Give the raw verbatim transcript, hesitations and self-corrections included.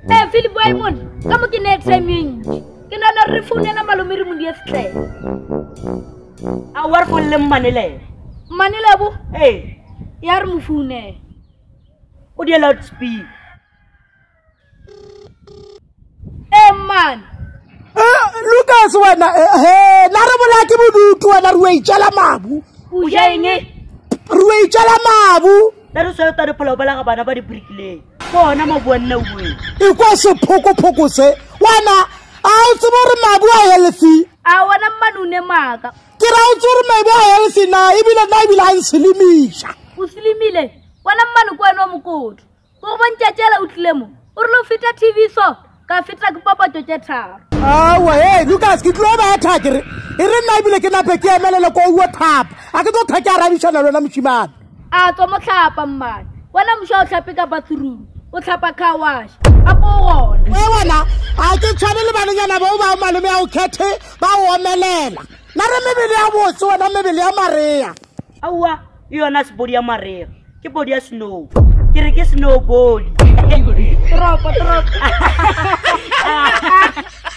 Eh, Philip Waymon, kamu ke next time yinji. Ke nana re founela malome re mo di setlhe. A war for lem manele. Manele bo? Eh, ya re mo founela. o di loud speed. Eh man. Eh Lucas wena he na re bola ke bodutu wena re itjela mabu. O ja enge? Re itjela mabu. La re so ta re phola bala ga bana ba di bricklay. Bona mo bonna o bue. E kwa se phoko phoko se. Wena a o tsebo re mabu a healthy. A wana manune maka. Ke ra o tsore mabu a healthy na ebile na ebile a nsilimisha. O silimile. Wana manu kwa no mokotlo. Go bontjatjela o tlemo. O re lo feta T V so. Ka feta ke papa tjotje tharo. Awa hey Lucas ke tlo ba tha ke re e re na ebile ke na pe ke emelele ko o thap a ke tlo thaka arabishana lona moshimane a tso mo tlhapa mmane wana mosha o tlhape ka bathroom o tlhapa car wash a po gona we wena a ke tshwane le bananyana ba ba malome a o khethe ba o omelela na re mebele ya botse wena mebele ya Maria Awa yona se body ya Maria ke body ya Snow ke re ke Snow body tropo tropo